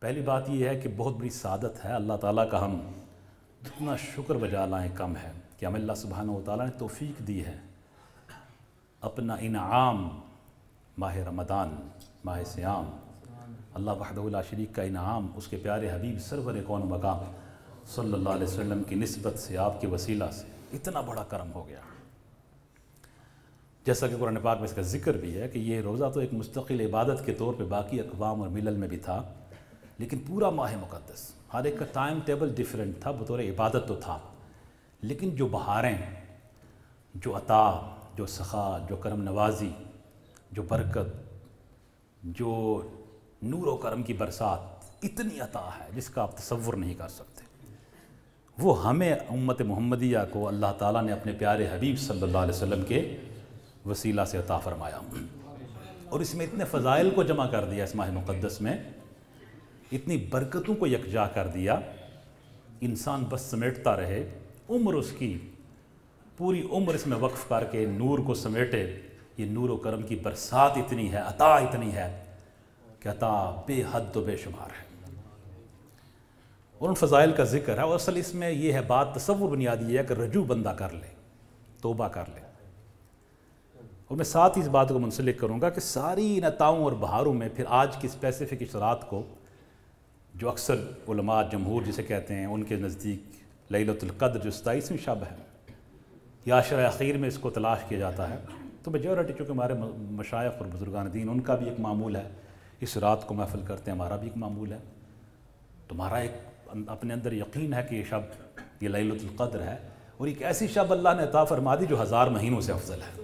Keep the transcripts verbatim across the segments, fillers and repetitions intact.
پہلی بات یہ ہے کہ بہت بڑی سعادت ہے، اللہ تعالیٰ کا ہم جتنا شکر بجا لائیں کم ہے کہ ہمیں اللہ سبحانہ و تعالیٰ نے توفیق دی ہے اپنا انعام ماہ رمضان، ماہ صیام، اللہ وحدہ لا شریک کا انعام اس کے پیارے حبیب سرور کون مقام صلی اللہ علیہ وسلم کی نسبت سے، آپ کے وسیلہ سے اتنا بڑا کرم ہو گیا۔ جیسا کہ قرآن پاک میں اس کا ذکر بھی ہے کہ یہ روزہ تو ایک مستقل عبادت کے طور پہ باقی اقوام اور ملل میں بھی تھا، لیکن پورا ماہ مقدس ہر ایک کا ٹائم ٹیبل ڈیفرنٹ تھا، بطور عبادت تو تھا، لیکن جو بہاریں، جو عطا، جو سخا، جو کرم نوازی، جو برکت، جو نور و کرم کی برسات، اتنی عطا ہے جس کا آپ تصور نہیں کر سکتے، وہ ہمیں امت محمدیہ کو اللہ تعالیٰ نے اپنے پیارے حبیب صلی اللہ علیہ وسلم کے وسیلہ سے عطا فرمایا، اور اس میں اتنے فضائل کو جمع کر دیا، اس ماہ مقدس میں اتنی برکتوں کو یکجا کر دیا، انسان بس سمیٹتا رہے، عمر اس کی پوری عمر اس میں وقف کر کے نور کو سمیٹے۔ یہ نور و کرم کی برسات اتنی ہے، عطا اتنی ہے کہ عطا بے حد و بے شمار ہے، اور ان فضائل کا ذکر ہے، اور اصل اس میں یہ ہے بات، تصور بنیادی یہ ہے کہ رجوع بندہ کر لے، توبہ کر لے۔ اور میں ساتھ ہی اس بات کو منسلک کروں گا کہ ساری ان عطاؤں اور بہاروں میں پھر آج کی اسپیسیفک اشرات کو جو اکثر علماء جمہور جسے کہتے ہیں ان کے نزدیک لیلۃ القدر جو ستائیسویں شب ہے یا عشرہ اخیر میں اس کو تلاش کیا جاتا ہے، تو میجورٹی چونکہ ہمارے مشائخ اور بزرگان دین ان کا بھی ایک معمول ہے، اس رات کو محفل کرتے ہیں، ہمارا بھی ایک معمول ہے، تمہارا ایک اپنے اندر یقین ہے کہ یہ شب یہ لیلۃ القدر ہے، اور ایک ایسی شب اللہ نے عطا فرما دی جو ہزار مہینوں سے افضل ہے۔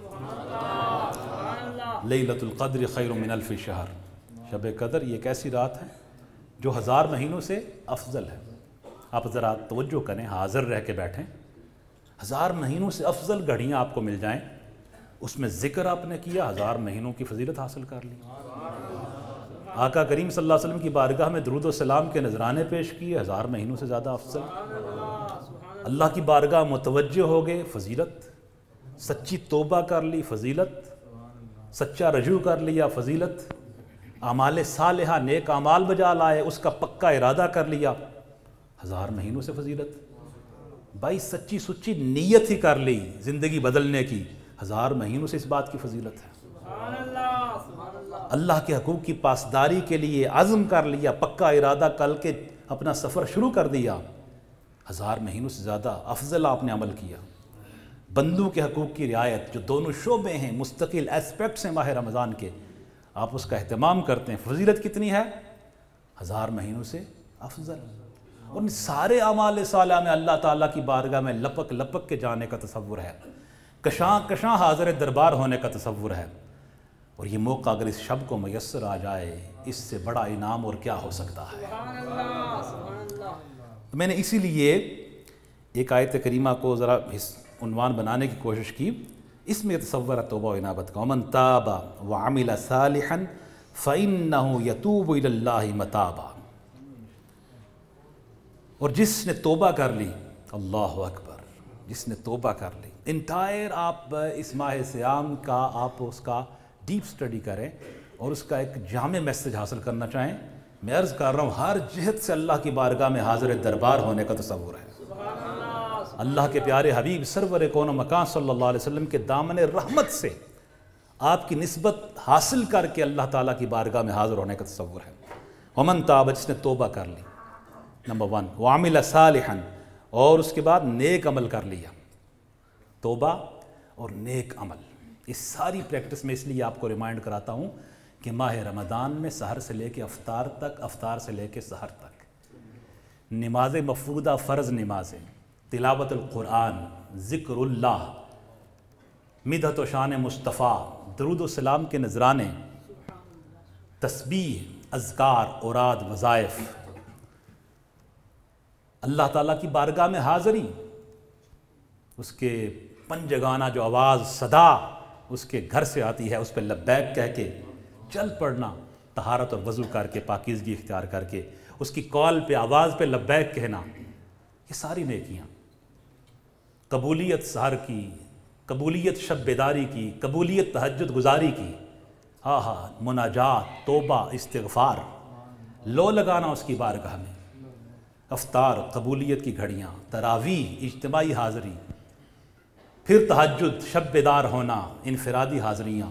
لیلۃ القدر خیر من الف شہر، شب قدر یہ ایک ایسی رات ہے جو ہزار مہینوں سے افضل ہے۔ آپ ذرا توجہ کریں، حاضر رہ کے بیٹھیں، ہزار مہینوں سے افضل گھڑیاں آپ کو مل جائیں، اس میں ذکر آپ نے کیا، ہزار مہینوں کی فضیلت حاصل کر لی۔ آقا کریم صلی اللہ علیہ وسلم کی بارگاہ میں درود و سلام کے نذرانے پیش کیے، ہزار مہینوں سے زیادہ افضل۔ اللہ کی بارگاہ متوجہ ہو گئے، فضیلت۔ سچی توبہ کر لی، فضیلت۔ سچا رجوع کر لیا، فضیلت۔ اعمال صالحہ، نیک اعمال بجا لائے، اس کا پکا ارادہ کر لیا، ہزار مہینوں سے فضیلت۔ بھائی سچی سچی نیت ہی کر لی زندگی بدلنے کی، ہزار مہینوں سے اس بات کی فضیلت ہے۔ اللہ کے حقوق کی پاسداری کے لیے عزم کر لیا، پکا ارادہ کر کے اپنا سفر شروع کر دیا، ہزار مہینوں سے زیادہ افضل آپ نے عمل کیا۔ بندوں کے حقوق کی رعایت، جو دونوں شعبے ہیں، مستقل ایسپیکٹس ہیں ماہ رمضان کے، آپ اس کا اہتمام کرتے ہیں، فضیلت کتنی ہے؟ ہزار مہینوں سے افضل۔ اور ان سارے اعمال صالحہ میں اللہ تعالیٰ کی بارگاہ میں لپک لپک کے جانے کا تصور ہے، کشاں کشاں حاضر دربار ہونے کا تصور ہے، اور یہ موقع اگر اس شب کو میسر آ جائے، اس سے بڑا انعام اور کیا ہو سکتا ہے۔ میں نے اسی لیے ایک آیت کریمہ کو ذرا عنوان بنانے کی کوشش کی، اس میں تصور توبہ و انابت کا، وَمَن تَابَ وَعَمِلَ صَالِحًا فَإِنَّهُ يَتُوبُ إِلَى اللَّهِ مَتَابًا، اور جس نے توبہ کر لی، اللہ اکبر، جس نے توبہ کر لی، انٹائر آپ اس ماہ صیام کا آپ اس کا ڈیپ سٹڈی کریں اور اس کا ایک جامع میسج حاصل کرنا چاہیں، میں عرض کر رہا ہوں ہر جہت سے اللہ کی بارگاہ میں حاضر دربار ہونے کا تصور ہے۔ اللہ کے پیارے حبیب سرور کون و مکان صلی اللہ علیہ وسلم کے دامن رحمت سے آپ کی نسبت حاصل کر کے اللہ تعالیٰ کی بارگاہ میں حاضر ہونے کا تصور ہے۔ ومن تاب، جس نے توبہ کر لی، نمبر ون، وعمل صالحا، اور اس کے بعد نیک عمل کر لیا، توبہ اور نیک عمل، اس ساری پریکٹس میں اس لیے آپ کو ریمائنڈ کراتا ہوں کہ ماہ رمضان میں سحر سے لے کے افطار تک، افطار سے لے کے سحر تک نماز مفروضہ، فرض نمازیں، تلاوت القرآن، ذکر اللہ، مدحت و شان مصطفیٰ، درود و سلام کے نذرانے، تسبیح، اذکار، اوراد، وظائف، اللہ تعالیٰ کی بارگاہ میں حاضری، اس کے پنجگانہ جو آواز صدا اس کے گھر سے آتی ہے، اس پہ لبیک کہہ کے چل پڑنا، طہارت اور وضو کر کے، پاکیزگی اختیار کر کے، اس کی کال پہ، آواز پہ لبیک کہنا، یہ ساری نیکیاں، قبولیت سحر کی، قبولیت شب بیداری کی، قبولیت تہجد گزاری کی، ہاں ہاں مناجات، توبہ، استغفار، لو لگانا اس کی بارگاہ میں، افطار، قبولیت کی گھڑیاں، تراویح، اجتماعی حاضری، پھر تہجد، شب بیدار ہونا، انفرادی حاضریاں،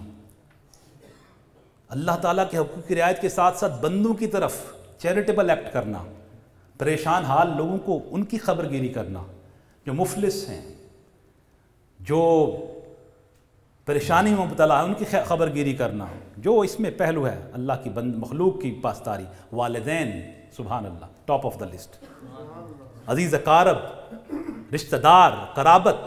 اللہ تعالیٰ کے حقوق کی رعایت کے ساتھ ساتھ بندوں کی طرف چیریٹیبل ایکٹ کرنا، پریشان حال لوگوں کو ان کی خبر گیری کرنا، جو مفلس ہیں، جو پریشانی میں مبتلا ہیں ان کی خبر گیری کرنا، جو اس میں پہلو ہے اللہ کی بند مخلوق کی پاسداری، والدین، سبحان اللہ، ٹاپ آف دا لسٹ، عزیز اقارب، رشتہ دار، قرابت،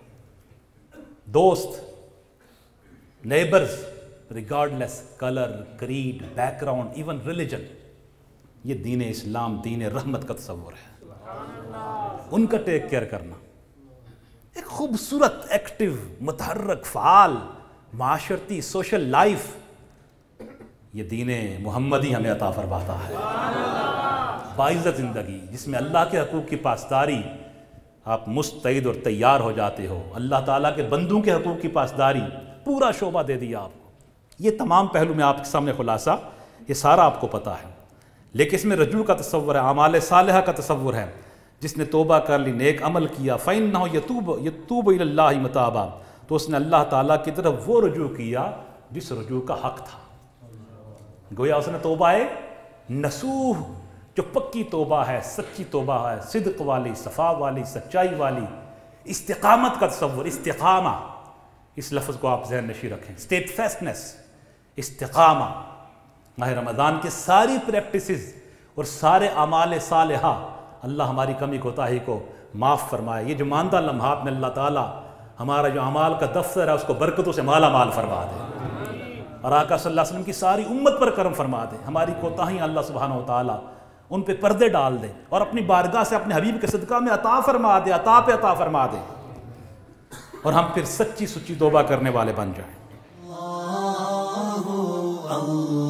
دوست، neighbours, regardless colour, creed, background, even religion, یہ دین اسلام دین رحمت کا تصور ہے، ان کا ٹیک کیئر کرنا، ایک خوبصورت، ایکٹیو، متحرک، فعال، معاشرتی، سوشل لائف، یہ دین محمدی ہمیں عطا فرماتا ہے، باعزت زندگی جس میں اللہ کے حقوق کی پاسداری آپ مستعد اور تیار ہو جاتے ہو، اللہ تعالیٰ کے بندوں کے حقوق کی پاسداری پورا شعبہ دے دیا آپ کو، یہ تمام پہلو میں آپ کے سامنے خلاصہ، یہ سارا آپ کو پتہ ہے، لیکن اس میں رجوع کا تصور ہے، اعمال صالحہ کا تصور ہے، جس نے توبہ کر لی، نیک عمل کیا، فَإِنَّهُ يَتُوبُ يَتُوبُ إِلَى اللَّهِ مَتَابًا، تو اس نے اللہ تعالیٰ کی طرف وہ رجوع کیا جس رجوع کا حق تھا، گویا اس نے توبہ نصوح، جو پکی توبہ ہے، سچی توبہ ہے، صدق والی، صفا والی، سچائی والی، استقامت کا تصور، استقامہ، اس لفظ کو آپ ذہن نشین رکھیں، اسٹیٹ فیسٹنس، استقامہ، ماہ رمضان کے ساری پریکٹسز اور سارے اعمال صالحہ اللہ ہماری کمی کوتاہی کو معاف فرمائے، یہ جو ماندہ لمحات میں اللہ تعالیٰ ہمارا جو اعمال کا دفتر ہے اس کو برکتوں سے مالا مال فرما دے، اور آقا صلی اللہ علیہ وسلم کی ساری امت پر کرم فرما دے، ہماری کوتاہیاں اللہ سبحانہ و تعالیٰ ان پہ پردے ڈال دے، اور اپنی بارگاہ سے اپنے حبیب کے صدقہ میں عطا فرما دے، عطا پہ عطا فرما دے، اور ہم پھر سچی سچی توبہ کرنے والے بن جائیں۔